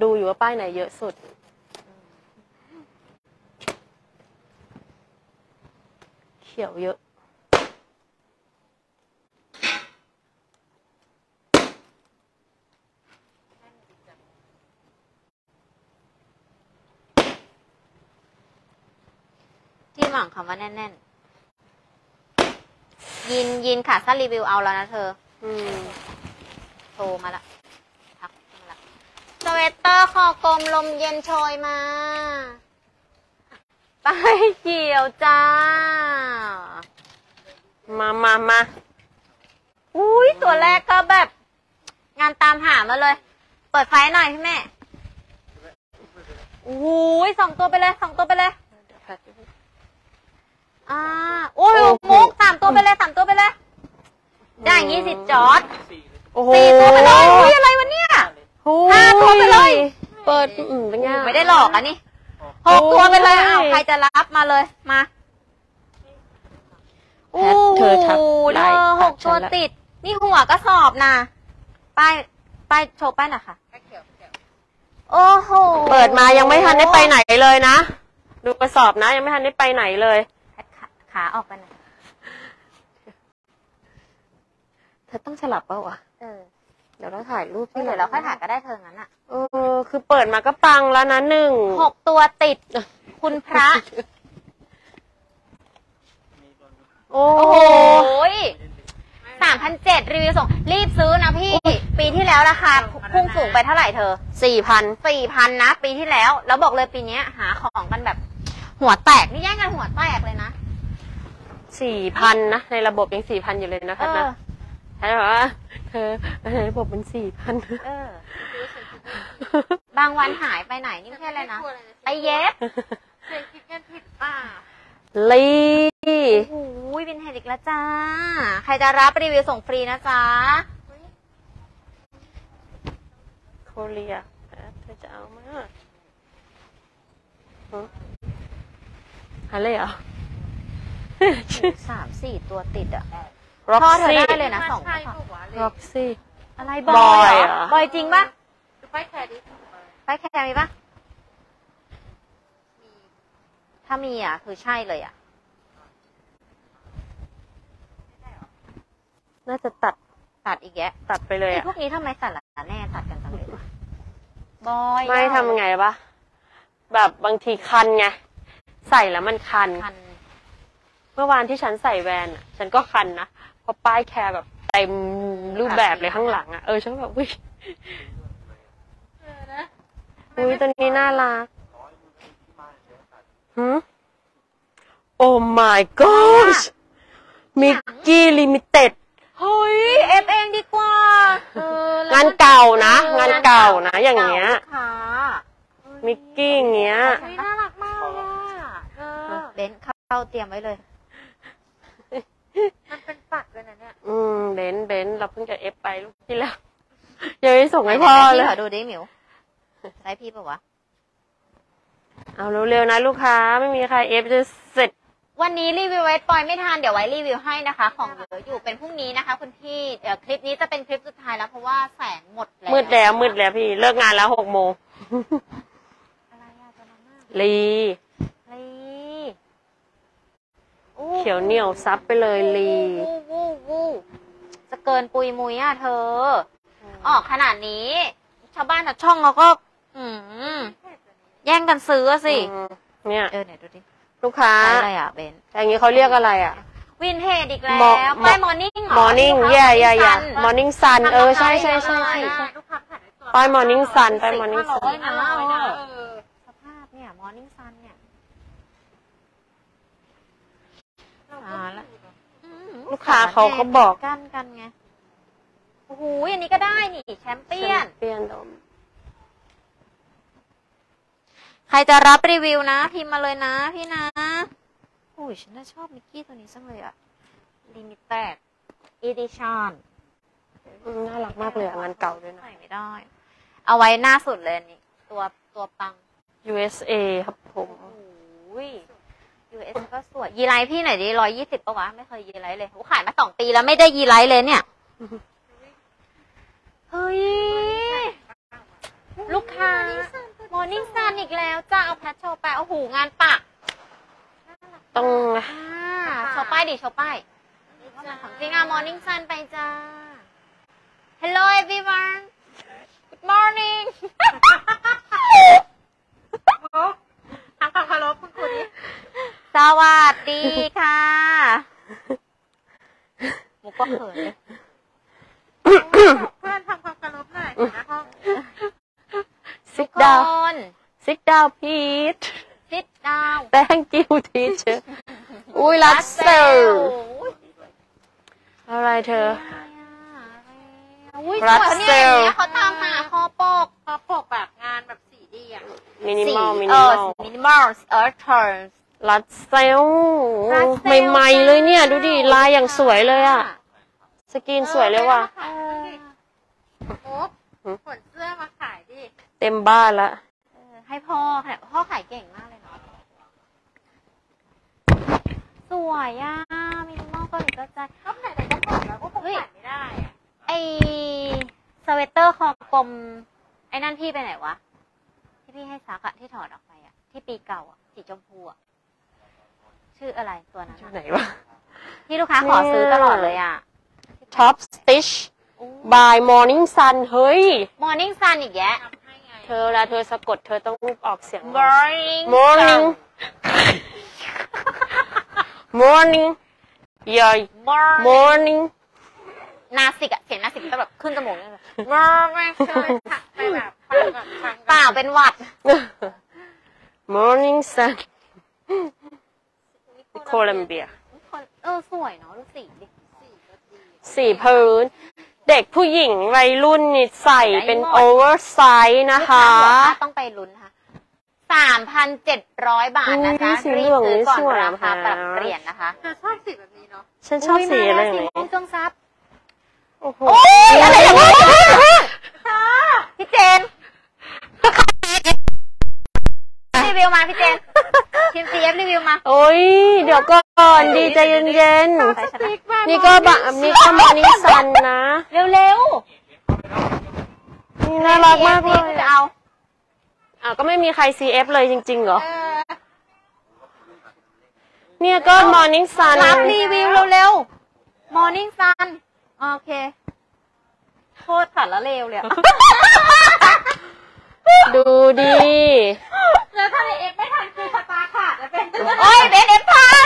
ดูอยู่ว่าป้ายไหนเยอะสุดเขียวเยอะที่หวังคำว่าแน่นๆยินค่ะถ้ารีวิวเอาแล้วนะเธอโทรมาละทักมาละสเวตเตอร์คอกลมลมเย็นโชยมาไปเขียวจ้ามาอุ้ยตัวแรกก็แบบงานตามหามาเลยเปิดไฟหน่อยพี่แม่อุ้ย2 ตัวไปเลย2 ตัวไปเลยโอ้ยมุก3 ตัวไปเลย3 ตัวไปเลยได้20จอร์ด4 ตัวไปเลยอุ้ยอะไรวะเนี่ย5 ตัวไปเลยเปิดเป็นไงไม่ได้หลอกอ่ะนี่6 ตัวไปเลยอ้าวใครจะรับมาเลยมาเธอทักไลน์ 6 ตัวติดนี่หัวก็สอบนะป้ายโชว์ป้ายหน่อยค่ะโอ้โหเปิดมายังไม่ทันได้ไปไหนเลยนะดูกระสอบนะยังไม่ทันได้ไปไหนเลยขาออกไปหน่อยเธอต้องสลับเปล่าวะเดี๋ยวเราถ่ายรูปที่เดี๋ยวเราค่อยถ่ายก็ได้เธองั้นอ่ะคือเปิดมาก็ปังแล้วนะ 6 ตัวติดคุณพระโอ้โห3,700รีวิวส่งรีบซื้อนะพี่ปีที่แล้วราคาพุ่งสูงไปเท่าไหร่เธอ 4,000 นะปีที่แล้วบอกเลยปีนี้หาของกันแบบหัวแตกนี่แย่งกันหัวแตกเลยนะ 4,000 นะในระบบยัง 4,000 อยู่เลยนะคะนะใช่ไหมว่าเธอในระบบมัน 4,000 บางวันหายไปไหนนี่ไม่ใช่เลยนะไปเย็บเคยคิดกันผิดป่ะลีโอ้ยวินเทจอีกแล้วจ้าใครจะรับรีวิวส่งฟรีนะจ๊ะโคเรียเธอจะเอามาอะไรเหรอ 3-4 ตัวติดอ่ะพ่อเธอได้เลยนะ2 ร็อกซี่อะไรบอยเหรอบอยจริงปะป้ายแคร์ดิป้ายแคร์มีปะถ้ามีอ่ะคือใช่เลยอ่ะน่าจะตัดอีกแยะตัดไปเลยพวกนี้ทำไมสารแน่ตัดกันจังเลยวะบอยไม่ทำไงปะแบบบางทีคันไงใส่แล้วมันคันเมื่อวานที่ฉันใส่แวนฉันก็คันนะเพราะป้ายแคร์แบบเต็มรูปแบบเลยข้างหลังฉันแบบอุ้ยตัวนี้น่ารักโอ้ my gosh มิกกี้ลิมิเต็ดเฮ้ยเอฟเองดีกว่างานเก่านะอย่างเงี้ยมิกกี้อย่างเงี้ยน่ารักมากเลยเบนเข้าเตรียมไว้เลยมันเป็นปักเลยนะเนี่ยเบนเราเพิ่งจะเอฟไปลูกที่แล้วยังไม่ส่งให้พ่อเลยดูดิหมิวไซส์พี่ป่ะวะเอาเร็วๆนะลูกค้าไม่มีใครเอฟจะเสร็จวันนี้รีวิวไว้ปล่อยไม่ทันเดี๋ยวไว้รีวิวให้นะคะของเหลืออยู่เป็นพรุ่งนี้นะคะคุณพี่เดี๋ยวคลิปนี้จะเป็นคลิปสุดท้ายแล้วเพราะว่าแสงหมดแล้วมืดแล้วพี่เลิกงานแล้ว6 โมงอะไรจะมาม่าลีเขียวเหนียวซับไปเลยลีจะเกินปุยมุยเธอออกขนาดนี้ชาวบ้านชาวช่องเราก็แย่งกันซื้อสิเนี่ยไหนดูดิลูกค้าอะไรเบนอย่างนี้เขาเรียกอะไรวินเทจอีกแล้วป้ายมอร์นิ่งมอร์นิ่งแย่มอร์นิ่งซันใช่ป้ายมอร์นิ่งซันป้ายมอร์นิ่งซันสภาพเนี่ยมอร์นิ่งซันเนี่ยลูกค้าเขาก็บอกกันไงโอ้โหอันนี้ก็ได้นี่แชมเปี้ยนใครจะรับรีวิวนะพิมพ์มาเลยนะพี่นะโอ้ยฉันน่าชอบมิกกี้ตัวนี้จังเลยลิมิเต็ดอีดิชั่นน่ารักมากเลยงานเก่าด้วยนะใส่ไม่ได้เอาไว้หน้าสุดเลยนี่ตัวปัง USA ครับผม US ก็สวยยีไลท์พี่ไหนดิ120ป่ะวะไม่เคยยีไลท์เลยขายมา2 ปีแล้วไม่ได้ยีไลท์เลยเนี่ยเฮ้ยลูกค้า Morning Sun อีกแล้วจ้าเอาแพทโชว์ไปโอ้โหงานปักต้องโชว์ป้ายดิโชว์ป้ายของจริงอ่ะ Morning Sun ไปจ้า Hello everyone Good morning ทำความเคารพคุณครูดิสวัสดีค่ะมุกก็เขินเลยเพื่อนทำความเคารพหน่อยนะห้อง sit คน down sit down Pete sit down thank you teacher อุ้ยรัสเซลอะไรเธออุ้ยรัสสวยเซเนี่ยลอย่างเงี้ยเขาทำมาคอปกพอปกแบบงานแบบสีดีอ่ะมินิมอลมิเอนิมออลมินิมอลเออเทิร์นรัสเซลรัสเซลใหม่ๆเลยเนี่ย ดูดิ ลายอย่างสวยเลยอะสกรีนสวยเลยว่ะโอ้ขนเสื้อมาขายดิเต็มบ้านละให้พ่อค่ะพ่อขายเก่งมากเลยเนาะสวยอ่ะมินิมอลเกาหลีกระจายก็ไหนๆก็บอกแล้วก็คงขายไม่ได้อ่ะไอสเวตเตอร์คอกลมไอ้นั่นพี่ไปไหนวะที่พี่ให้ซักอะที่ถอดออกไปอะที่ปีเก่าอะสีชมพูอะชื่ออะไรตัวนั้นอะไหนวะที่ลูกค้าขอซื้อตลอดเลยอะ Top Stitch by Morning Sun เฮ้ย Morning Sun อีกแยะทำให้ไงเธอเวลาเธอสะกดเธอต้องออกเสียง Morning Morning Morning yeah Morning นาสิกอะเสียงนาสิกต้องแบบขึ้นจมูกเลย Morning ไปแบบฟังแบบฟังเปล่าเป็นหวัด Morning Sun Columbia สวยเนาะดูสีดิสีพื้น เด็กผู้หญิงวัยรุ่นนี่ใส่เป็นโอเวอร์ไซส์นะคะลูกาบอกว่าต้องไปลุ้นค่ะ3,700 บาทนะจ๊ะอุ๊ยสีรีเหลืบองซื้อนี่ก่อนสวยราคานะปรับเปลี่ยนนะคะเธอชอบสีแบบนี้เนาะฉันชอบสีอะไรอย่างสีนี้ม่วงจงซับโอ้โหโอ้ยอะไรอย่างนี้พี่เจนรีวิวมาพี่เจนทีม CF รีวิวมาโอ้ยเดี๋ยวก่อนดีใจเย็นใส่ชนะๆนี่ก็บะนี่ก็มอนิซันนะเร็วนี่น่ารักมากเลยจะเอาก็ไม่มีใคร CF เลยจริงๆเหรอ เนี่ยก็ Morning Sun รับรีวิวเร็วๆ Morning Sun โอเคโคตรขัดละเร็วเลยอะดูดิแล้วถ้าในเอ็กไม่ทันคือสตาร์ขาดจะเป็นโอ้ยเบนเอฟพัน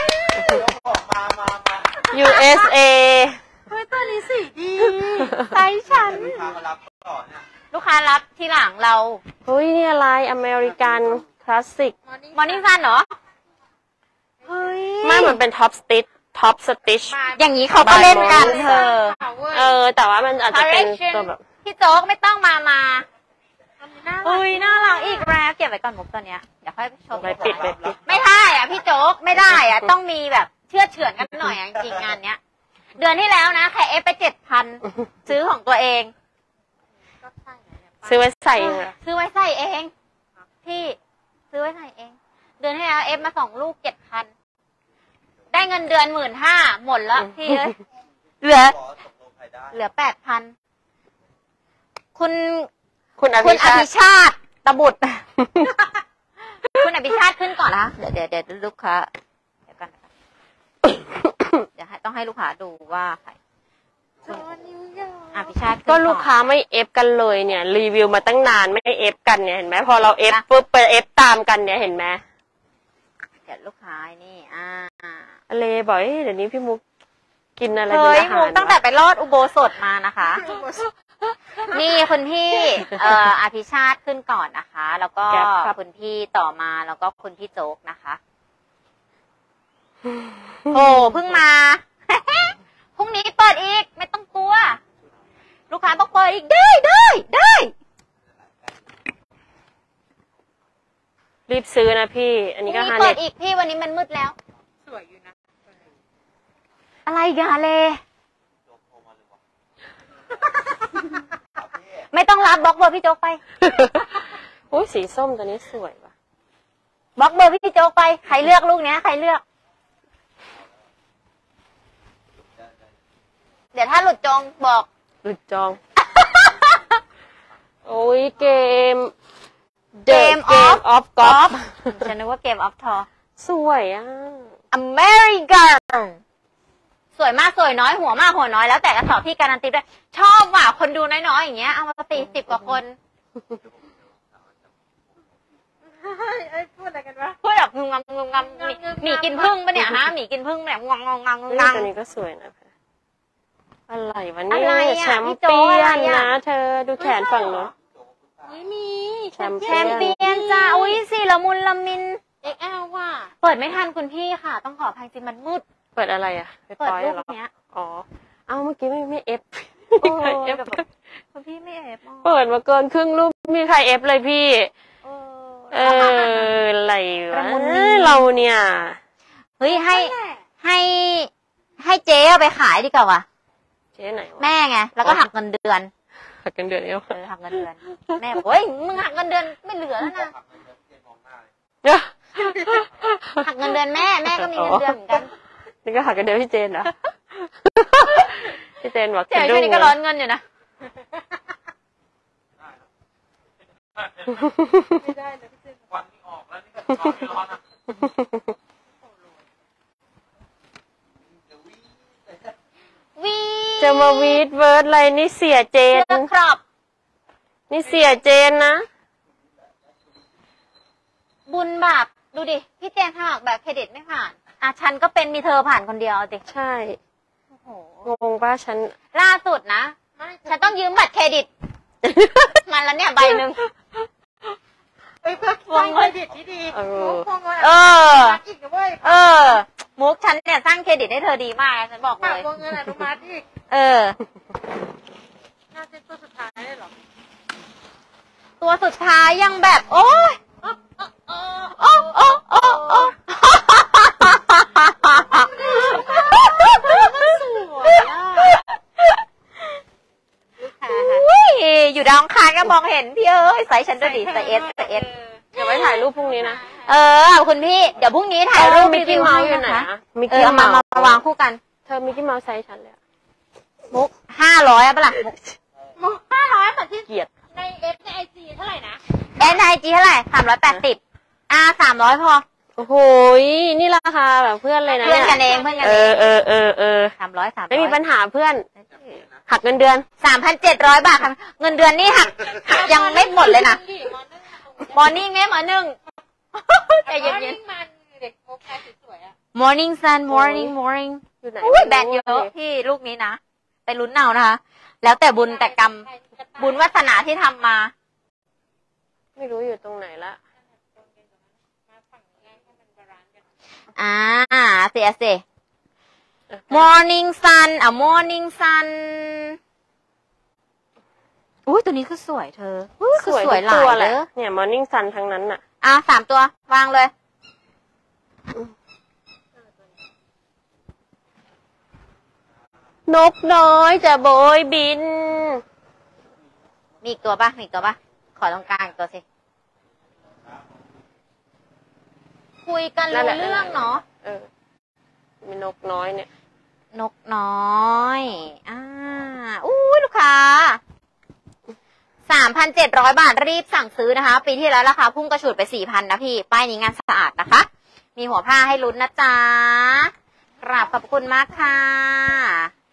USA เฮ้ยตัวนี้สีดีไซส์ฉัน ลูกค้ารับที่หลังเราเฮ้ยเนี่ยลายอเมริกันคลาสสิก Morning Sun เหรอ เฮ้ยไม่เหมือนเป็น Top Stitch อย่างนี้เขาก็เล่นกันเธอแต่ว่ามันอาจจะเป็นตัวแบบพี่โจ๊กไม่ต้องมาเฮ้ยน่ารักอีกแล้วเก็บไว้ก่อนมุกตัวเนี้ยเดี๋ยวค่อยชมไปปิดไม่ได้อ่ะพี่โจ๊กไม่ได้อ่ะต้องมีแบบเชื่อเฉือนกันหน่อยอ่ะจริงๆงานเนี้ย เดือนที่แล้วนะแค่เอฟไป7,000ซื้อของตัวเองซื้อไว้ใส่เหรอซื้อไว้ใส่เอง พี่ซื้อไว้ใส่เอง เดือนที่แล้วเอฟมา2 ลูก 7,000ได้เงินเดือน15,000หมดแล้วพี่เอ้ยเหลือ 8,000คุณอคุณอภิภิชาติชาติตะบุตร คุณอภิชาติขึ้นก่อนนะเดี๋ยวลูกค้าเดี๋ยวกันเดี๋ยวต้องให้ลูกค้าดูว่าใครคุณอภิชาติก็ลูกค้าไม่เอฟกันเลยเนี่ย รีวิวมาตั้งนานไม่เอฟกันเนี่ยเห็นไหมพอเราเอฟปุ๊บไปเอฟตามกันเนี่ยเห็นไหมเดี๋ยวลูกค้านี่เลบอกเดี๋ยวนี้พี่มุกกินอะไรเฮ้ยเป็นอามุหาก รตั้งแต่ไปรอดอุโบสถมานะคะ นี่คุณพี่อภิชาติขึ้นก่อนนะคะ แล้วก็คุณพี่ต่อมาแล้วก็คุณพี่โจ๊กนะคะโอ้เพิ่งมา พรุ่งนี้เปิดอีกไม่ต้องกลัว ลูกค้าบอกเปิดอีกได้รีบซื้อนะพี่ อันพนี้รุ่ก็งนี้ฮาเปิเน็ดตอีกพี่วันนี้มันมืดแล้วสวยอยู่นะอะไรกันเลย ไม่ต้องรับบล็อกเบอร์พี่โจ๊กไปโอ้ยสีส้มตัวนี้สวยว่ะบล็อกเบอร์พี่โจ๊กไปใครเลือกลูกเนี้ยใครเลือก เดี๋ยวถ้าหลุดจงบอกหลุดจองโอ้ยเกม Game of Golf ฉันนึกว่าเกมออฟทอสวยอ่ะ American สวยมากสวยน้อยหัวมากหัวน้อยแล้วแต่กระสอบพี่การันตีด้วยชอบว่ะคนดูน้อยๆอย่างเงี้ยเอามาตี10 กว่าคนเอ้ยพูดอะไรกันวะพูดแบบงงงงหมีกินพึ่งปะเนี่ยฮะหมีกินพึ่งแบบงงงงงตัวนี้ก็สวยนะอะไรวะอะเนี่ไรยอ่ะแชมพี่เปี้โจ้ยอะไรนอ่ะนะเธอดูแขนฝั่งนู้นไม่มีแชมแชมเปี้ยนจ้าอุ้ยสิละมุนละมิน XL ว่ะเปิดไม่ทันคุณพี่ค่ะ ต้องขออภัยจริงมันมืดเปิดอะไรอ่ะไปเปิดปอยรูปเหรอเนี้ยอ๋อเอ้าเมื่อกี้ไม่เอฟโอ้เอฟแบบคุณพี่ไม่เอฟเปิดมาเกินครึ่งรูปมีใครเอฟเลยพี่ เอออะไรวะเราเนี่ยเฮ้ยให้เจ๊เอาไปขายดีกว่าวะเจ๊ไหนวะแม่ไงแล้วก็หักเงินเดือนหักกันเดือนเดียวหักเงินเดือนแม่บอกเฮ้ยมึงหักเงินเดือนไม่เหลือแล้วนะหักเงินเดือนแม่ก็มีเงินเดือนเหมือนกันนี่ก็หักกันเดือนพี่เจนเหรอ พี่เจนบอกเจ๊ช่วงนี้ก็ร้อนเงินอยู่นะไม่ได้เลยพี่เจนควันนี่ออกแล้วนี่ก็ร้อนไม่ร้อนนะวีจะมาวีดเวิร์ดอะไรนี่เสียเจนเสื้อครอบนี่เสียเจนนะบุญบาปดูดิพี่เจนสมัครแบบเครดิตไม่ผ่านอ่ะฉันก็เป็นมีเธอผ่านคนเดียวเอาสิใช่โอ้โหงงป่ะฉันล่าสุดนะไม่ฉันต้องยืมบัตรเครดิต มันแล้วเนี่ยใบหนึ่งเอ้ยเพื่อสร้างเครดิตที่ดีเออมุกพวงเงินเอออีกนะเว้ยเออ มุกฉันเนี่ยสร้างเครดิตให้เธอดีมากฉันบอกฝากเลยพวงเงินอนุมัติอีกเออน่าจะตัวสุดท้ายเลยเหรอตัวสุดท้ายยังแบบ โอ้ยเออโอ้โอ้โอ้โอ้สวยอ่ะลูกค้าค่ะอุ้ยอยู่ดาวอังคารก็มองเห็นพี่เอ้ยใส่ฉันด้วยดิใส่เอสใส่เอสเดี๋ยวไว้ถ่ายรูปพรุ่งนี้นะเออคุณพี่เดี๋ยวพรุ่งนี้ถ่ายรูปมิกกี้รีวิวเมาส์ให้อยู่ไหนนะคะอะมิกเอกี้อเอาเมามาส์มาวางคู่กันเธอมิกกี้เมาส์ไซส์ฉันเลยอะมุก500อ่ะปะล่ะหมด500เหมือนที่เกลียดใน F ใน IG เท่าไหร่นะเอ็นไอจีเท่าไหร่380300พอโอ้โหนี่ราคาแบบเพื่อนเลยนะเพื่อนเนี่ยกันเองเพื่อนกันเอเออง 300 ไม่มีปัญหาเพื่อน หักเงินเดือน 3,700 บาทค่ะเงินเดือนนี่หักยังไม่หมดเลยนะมอร์นิ่งมอร์นิ่งไงหมอหนึ่งใจมอร์เย็นิ่นงมันเด็กโมกายสวยๆอ่ะๆ morning sun morning morning อยู่ไหนอุ้ยแบรนด์เยอะพี่ลูกนี้นะไปลุ้นเอานะคะ แล้วแต่บุญแต่กรรมบุญวาสนาที่ทำมาไม่รู้อยู่ตรงไหนละเสียสิ morning sun morning sun อุ้ยตัวนี้คือสวยเธออุ้ยคือสวยหลาทุกตัวย แหเลละยเนี่ยมอร์นิ่งซันทั้งนั้นน่ะ 3 ตัววางเลยนกน้อยจะโบยบินมีอีกตัวปะมีอีกตัวปะขอตรงกลางอีกตัวสิ คุยกันนั่นรู้แหละเรื่องเนาะเออ มีนกน้อยเนี่ยนกน้อยอุ้ยลูกค้า 3,700 บาทรีบสั่งซื้อนะคะ ปีที่แล้วราคาพุ่งกระฉูดไป 4,000 นะพี่ ป้ายนี้งานสะอาดนะคะ มีหัวผ้าให้ลุ้นนะจ๊ะ กราบขอบคุณมากค่ะ